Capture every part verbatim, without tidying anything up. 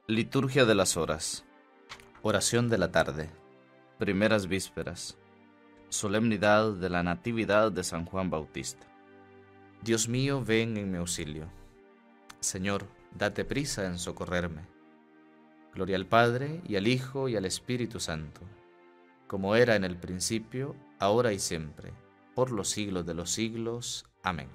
Liturgia de las horas. Oración de la tarde. Primeras vísperas. Solemnidad de la Natividad de San Juan Bautista. Dios mío, ven en mi auxilio. Señor, date prisa en socorrerme. Gloria al Padre, y al Hijo, y al Espíritu Santo, como era en el principio, ahora y siempre, por los siglos de los siglos. Amén.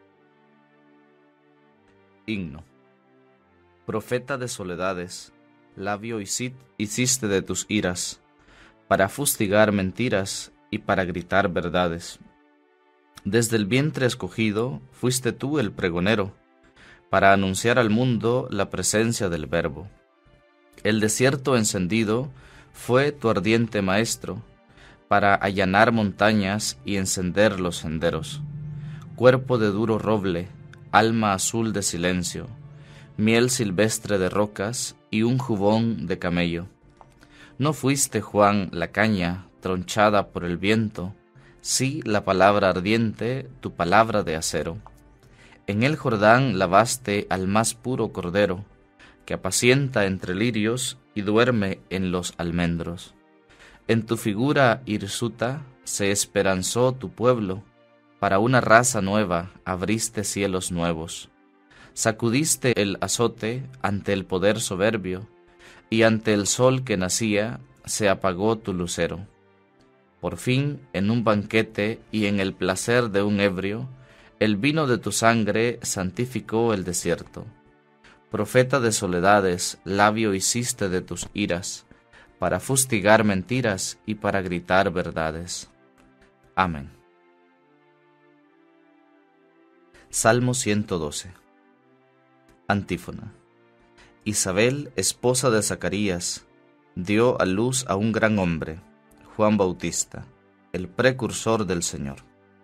Himno. Profeta de soledades, labio hiciste de tus iras, para fustigar mentiras y para gritar verdades. Desde el vientre escogido fuiste tú el pregonero, para anunciar al mundo la presencia del Verbo. El desierto encendido fue tu ardiente maestro, para allanar montañas y encender los senderos. Cuerpo de duro roble, alma azul de silencio, miel silvestre de rocas y un jubón de camello. No fuiste, Juan, la caña tronchada por el viento, sí la palabra ardiente, tu palabra de acero. En el Jordán lavaste al más puro cordero, que apacienta entre lirios y duerme en los almendros. En tu figura hirsuta se esperanzó tu pueblo, para una raza nueva abriste cielos nuevos. Sacudiste el azote ante el poder soberbio, y ante el sol que nacía se apagó tu lucero. Por fin, en un banquete y en el placer de un ebrio, el vino de tu sangre santificó el desierto. Profeta de soledades, labio hiciste de tus iras, para fustigar mentiras y para gritar verdades. Amén. Salmo ciento doce. Antífona. Isabel, esposa de Zacarías, dio a luz a un gran hombre, Juan Bautista, el precursor del Señor.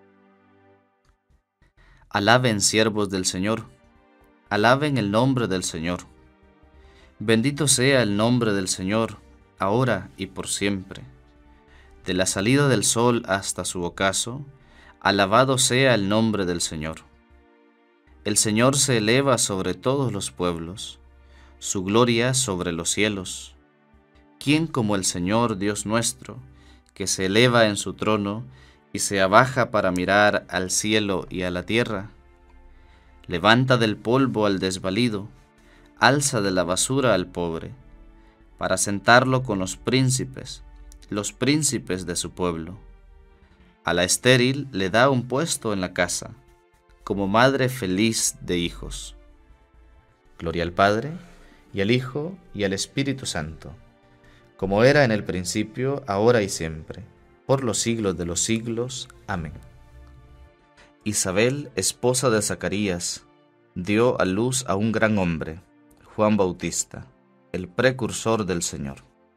Alaben siervos del Señor, alaben el nombre del Señor. Bendito sea el nombre del Señor, ahora y por siempre. De la salida del sol hasta su ocaso, alabado sea el nombre del Señor. El Señor se eleva sobre todos los pueblos, su gloria sobre los cielos. ¿Quién como el Señor Dios nuestro, que se eleva en su trono y se abaja para mirar al cielo y a la tierra? Levanta del polvo al desvalido, alza de la basura al pobre, para sentarlo con los príncipes, los príncipes de su pueblo. A la estéril le da un puesto en la casa, como madre feliz de hijos. Gloria al Padre, y al Hijo, y al Espíritu Santo, como era en el principio, ahora y siempre, por los siglos de los siglos. Amén. Isabel, esposa de Zacarías, dio a luz a un gran hombre, Juan Bautista, el precursor del Señor.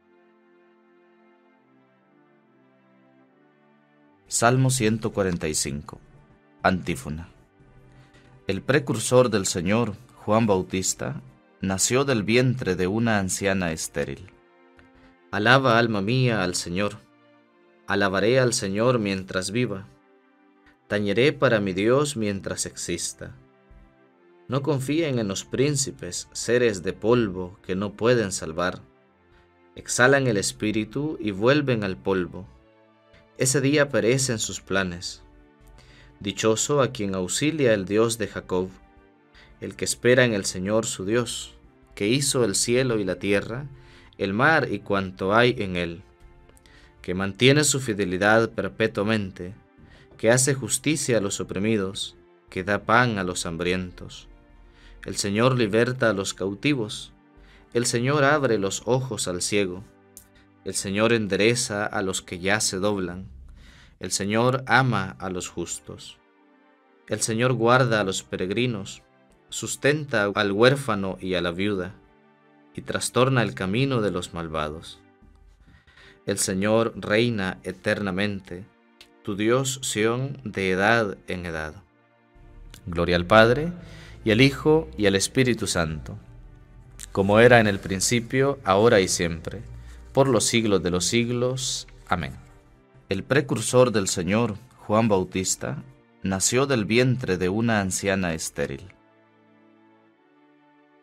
Salmo ciento cuarenta y cinco. Antífona. El precursor del Señor, Juan Bautista, nació del vientre de una anciana estéril. Alaba, alma mía, al Señor. Alabaré al Señor mientras viva. Tañeré para mi Dios mientras exista. No confíen en los príncipes, seres de polvo que no pueden salvar. Exhalan el espíritu y vuelven al polvo. Ese día perecen sus planes. Dichoso a quien auxilia el Dios de Jacob, el que espera en el Señor su Dios, que hizo el cielo y la tierra, el mar y cuanto hay en él, que mantiene su fidelidad perpetuamente, que hace justicia a los oprimidos, que da pan a los hambrientos. El Señor liberta a los cautivos, el Señor abre los ojos al ciego, el Señor endereza a los que ya se doblan, el Señor ama a los justos. El Señor guarda a los peregrinos, sustenta al huérfano y a la viuda, y trastorna el camino de los malvados. El Señor reina eternamente, tu Dios Sión de edad en edad. Gloria al Padre, y al Hijo, y al Espíritu Santo, como era en el principio, ahora y siempre, por los siglos de los siglos. Amén. El precursor del Señor, Juan Bautista, nació del vientre de una anciana estéril.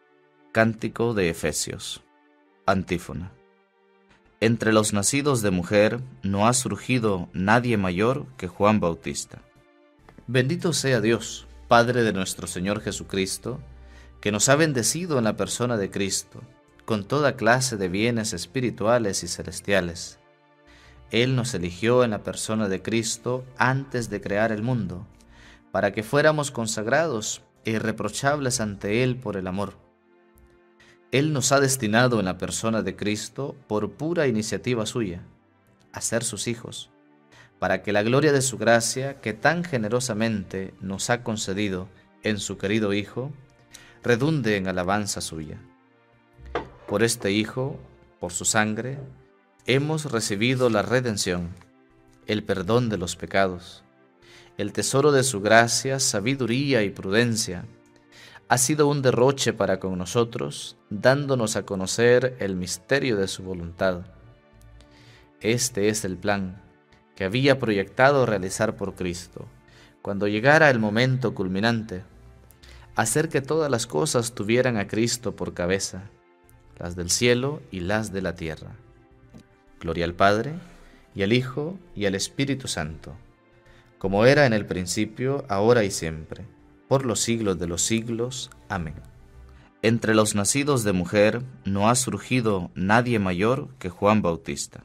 Cántico de Efesios. Antífona. Entre los nacidos de mujer no ha surgido nadie mayor que Juan Bautista. Bendito sea Dios, Padre de nuestro Señor Jesucristo, que nos ha bendecido en la persona de Cristo, con toda clase de bienes espirituales y celestiales. Él nos eligió en la persona de Cristo antes de crear el mundo, para que fuéramos consagrados e irreprochables ante Él por el amor. Él nos ha destinado en la persona de Cristo, por pura iniciativa suya, a ser sus hijos, para que la gloria de su gracia, que tan generosamente nos ha concedido en su querido Hijo, redunde en alabanza suya. Por este Hijo, por su sangre, hemos recibido la redención, el perdón de los pecados, el tesoro de su gracia, sabiduría y prudencia. Ha sido un derroche para con nosotros, dándonos a conocer el misterio de su voluntad. Este es el plan que había proyectado realizar por Cristo, cuando llegara el momento culminante, hacer que todas las cosas tuvieran a Cristo por cabeza, las del cielo y las de la tierra. Gloria al Padre, y al Hijo, y al Espíritu Santo, como era en el principio, ahora y siempre, por los siglos de los siglos. Amén. Entre los nacidos de mujer no ha surgido nadie mayor que Juan Bautista.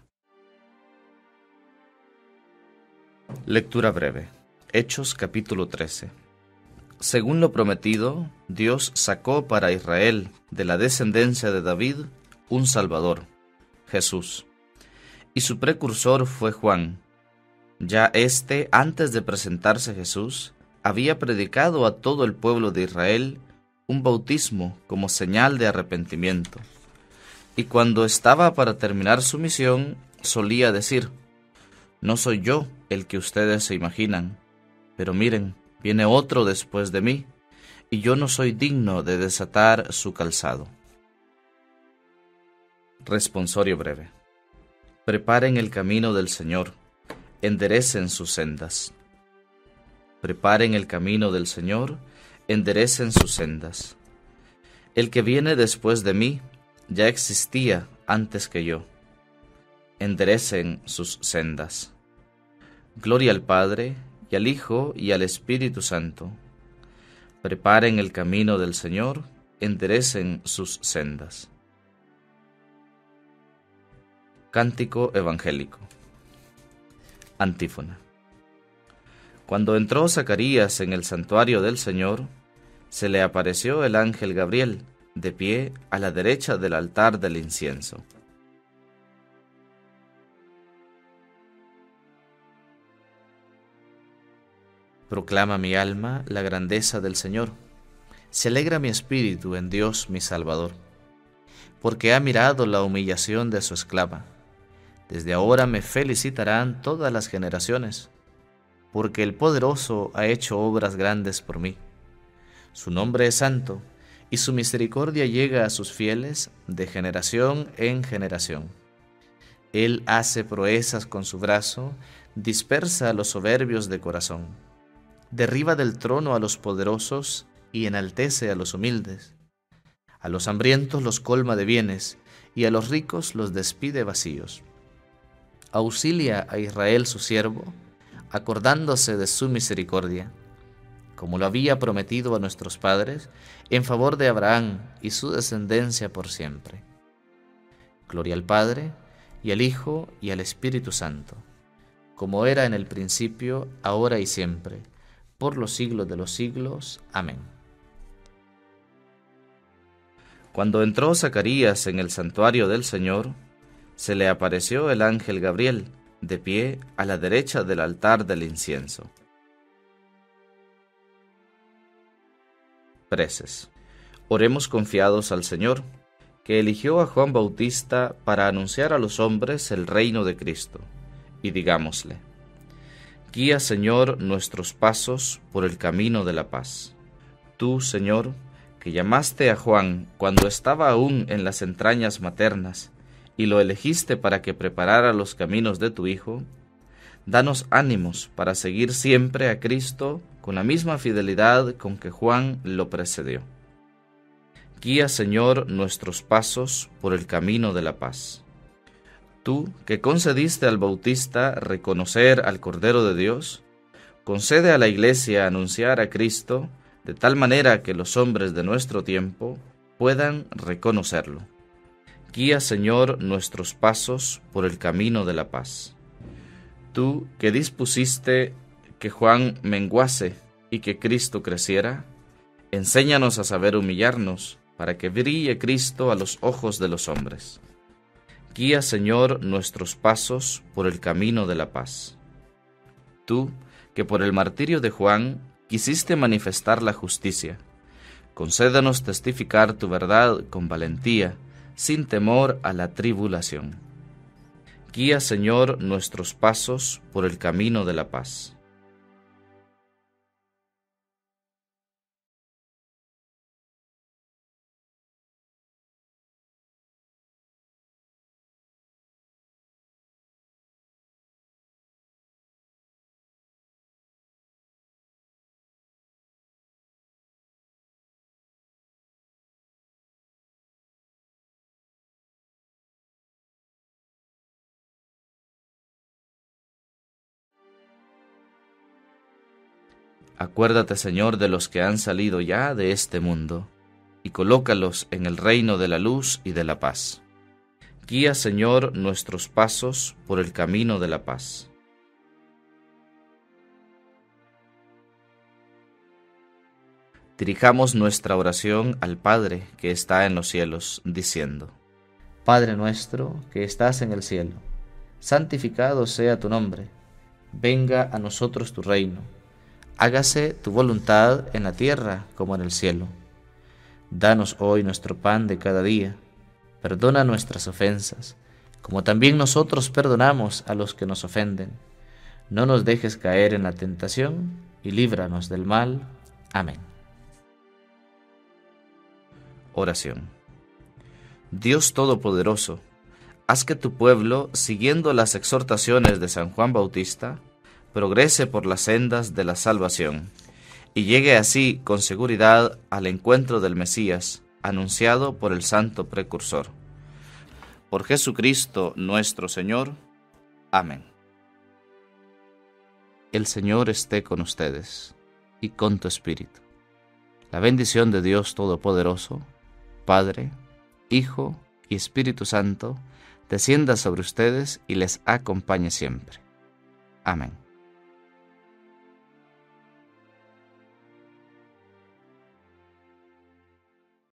Lectura breve. Hechos capítulo trece. Según lo prometido, Dios sacó para Israel de la descendencia de David un Salvador, Jesús, y su precursor fue Juan. Ya éste, antes de presentarse Jesús, había predicado a todo el pueblo de Israel un bautismo como señal de arrepentimiento. Y cuando estaba para terminar su misión, solía decir: no soy yo el que ustedes se imaginan, pero miren, viene otro después de mí, y yo no soy digno de desatar su calzado. Responsorio breve. Preparen el camino del Señor, enderecen sus sendas. Preparen el camino del Señor, enderecen sus sendas. El que viene después de mí ya existía antes que yo. Enderecen sus sendas. Gloria al Padre, y al Hijo, y al Espíritu Santo. Preparen el camino del Señor, enderecen sus sendas. Cántico evangélico. Antífona. Cuando entró Zacarías en el santuario del Señor, se le apareció el ángel Gabriel, de pie a la derecha del altar del incienso. Proclama mi alma la grandeza del Señor. Se alegra mi espíritu en Dios mi Salvador, porque ha mirado la humillación de su esclava. Desde ahora me felicitarán todas las generaciones, porque el Poderoso ha hecho obras grandes por mí. Su nombre es santo, y su misericordia llega a sus fieles de generación en generación. Él hace proezas con su brazo, dispersa a los soberbios de corazón. Derriba del trono a los poderosos y enaltece a los humildes. A los hambrientos los colma de bienes, y a los ricos los despide vacíos. Auxilia a Israel su siervo, acordándose de su misericordia, como lo había prometido a nuestros padres, en favor de Abraham y su descendencia por siempre. Gloria al Padre, y al Hijo, y al Espíritu Santo, como era en el principio, ahora y siempre, por los siglos de los siglos. Amén. Cuando entró Zacarías en el santuario del Señor, se le apareció el ángel Gabriel, de pie a la derecha del altar del incienso. Preces. Oremos confiados al Señor, que eligió a Juan Bautista para anunciar a los hombres el reino de Cristo, y digámosle: guía, Señor, nuestros pasos por el camino de la paz. Tú, Señor, que llamaste a Juan cuando estaba aún en las entrañas maternas, y lo elegiste para que preparara los caminos de tu Hijo, danos ánimos para seguir siempre a Cristo con la misma fidelidad con que Juan lo precedió. Guía, Señor, nuestros pasos por el camino de la paz. Tú, que concediste al Bautista reconocer al Cordero de Dios, concede a la Iglesia anunciar a Cristo de tal manera que los hombres de nuestro tiempo puedan reconocerlo. Guía, Señor, nuestros pasos por el camino de la paz. Tú, que dispusiste que Juan menguase y que Cristo creciera, enséñanos a saber humillarnos para que brille Cristo a los ojos de los hombres. Guía, Señor, nuestros pasos por el camino de la paz. Tú, que por el martirio de Juan quisiste manifestar la justicia, concédanos testificar tu verdad con valentía, sin temor a la tribulación. Guía, Señor, nuestros pasos por el camino de la paz. Acuérdate, Señor, de los que han salido ya de este mundo, y colócalos en el reino de la luz y de la paz. Guía, Señor, nuestros pasos por el camino de la paz. Dirijamos nuestra oración al Padre que está en los cielos, diciendo: Padre nuestro que estás en el cielo, santificado sea tu nombre. Venga a nosotros tu reino. Hágase tu voluntad en la tierra como en el cielo. Danos hoy nuestro pan de cada día. Perdona nuestras ofensas, como también nosotros perdonamos a los que nos ofenden. No nos dejes caer en la tentación, y líbranos del mal. Amén. Oración. Dios Todopoderoso, haz que tu pueblo, siguiendo las exhortaciones de San Juan Bautista, progrese por las sendas de la salvación, y llegue así con seguridad al encuentro del Mesías, anunciado por el Santo Precursor. Por Jesucristo nuestro Señor. Amén. El Señor esté con ustedes, y con tu espíritu. La bendición de Dios Todopoderoso, Padre, Hijo y Espíritu Santo, descienda sobre ustedes y les acompañe siempre. Amén.